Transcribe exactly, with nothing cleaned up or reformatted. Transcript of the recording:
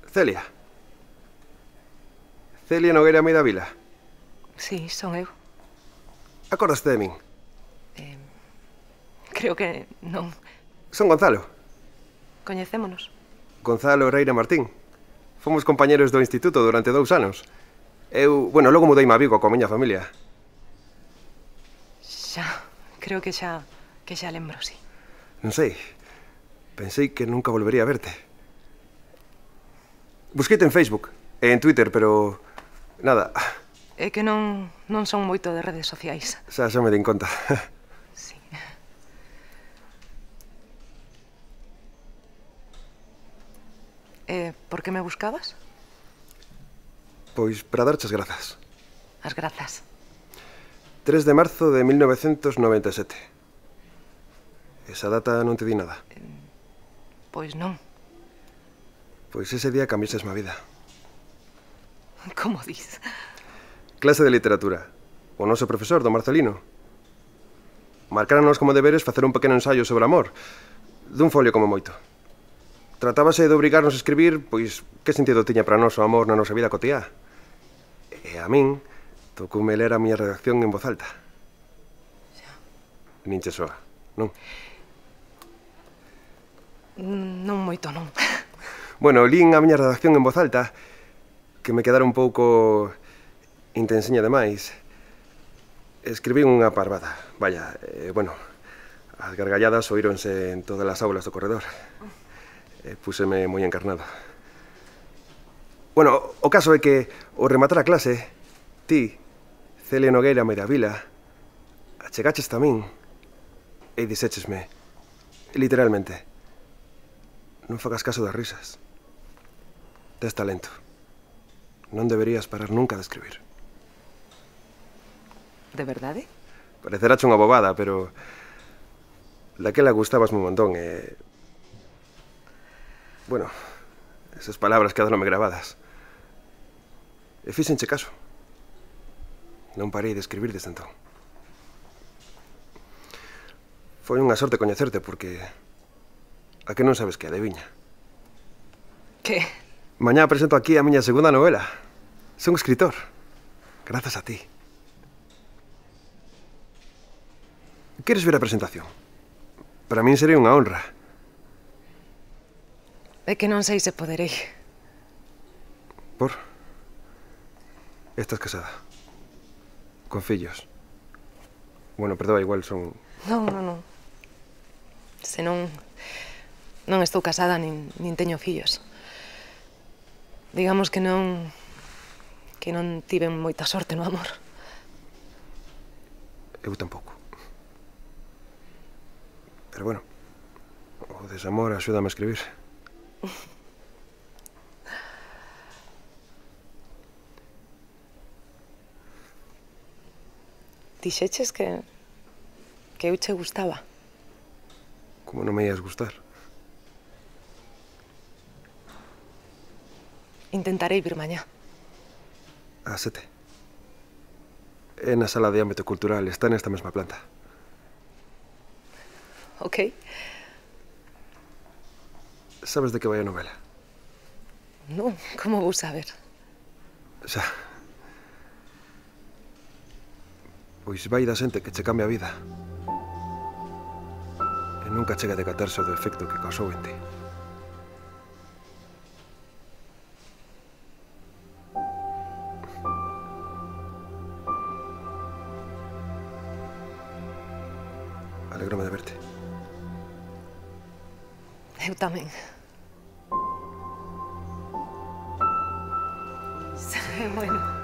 Celia. Celia Nogueira Meida Vila. Sí, son eu. Acordaste de min? Eh, creo que non. Son Gonzalo. Coñecémonos. Gonzalo Reira Martín. Fomos compañeros do instituto durante dous anos. Eu, bueno, logo mudei a Vigo coa miña familia. Xa, creo que xa, que xa lembro, sí. Non sei. Pensei que nunca volvería a verte. Busqueite en Facebook e en Twitter, pero... nada. É que non, non son moito de redes sociais. Xa, xa me din conta. Sí. Eh, por que me buscabas? Pois para darche as grazas. As grazas. tres de marzo de mil novecentos noventa e sete. Esa data non te di nada? Eh, pois non. Pois ese día cambiases má vida. Como dis? Clase de literatura. O noso profesor, do Marcelino. Marcáranos como deberes facer un pequeno ensaio sobre amor. Dun folio como moito. Tratábase de obrigarnos a escribir, pois, que sentido tiña para nós o amor na nosa vida cotiá. E a min, tocoume ler a miña redacción en voz alta. Xa. Nin che soa, non? Non moito, non. Bueno, lín a miña redacción en voz alta, que me quedara un pouco intensiña demais. Escribí unha parvada. Vaya, eh, bueno, as gargalladas oíronse en todas as aulas do corredor. E púseme moi encarnado. Bueno, o caso é que, ao rematar a clase, ti, Celia Nogueira Meida Vila, achegaches a min e dixéchesme, literalmente, non fagas caso das risas. Tes talento. Non deberías parar nunca de escribir. De verdade? Parecerache unha bobada, pero... daquela gustabasme un montón e... bueno, esas palabras quedaronme gravadas. E fíxenche caso. Non parei de escribir desde entón. Foi unha sorte coñecerte porque... a que non sabes que adiviña? Que? Mañá presento aquí a miña segunda novela. Son escritor. Grazas a ti. Queres ver a presentación? Para min sería unha honra. É que non sei se poderei. Por? Estás casada. Con fillos. Bueno, perdoa, igual son... Non, non, non. Se non... non estou casada nin, nin teño fillos. Digamos que non... que non tiven moita sorte no amor. Eu tampouco. Pero bueno, o desamor axúdame a escribir. Dixeches que... que eu che gustaba. Como non me ias gustar? Intentarei vir mañá. A sete. É na sala de ámbito cultural, está nesta mesma planta. Ok. Sabes de que vai a novela? Non, como vou saber? Xa. Pois vai da xente que che cambia a vida. E nunca chega a decatarse o do efecto que causou en ti. Alégrome de verte. Eu tamén. Bueno.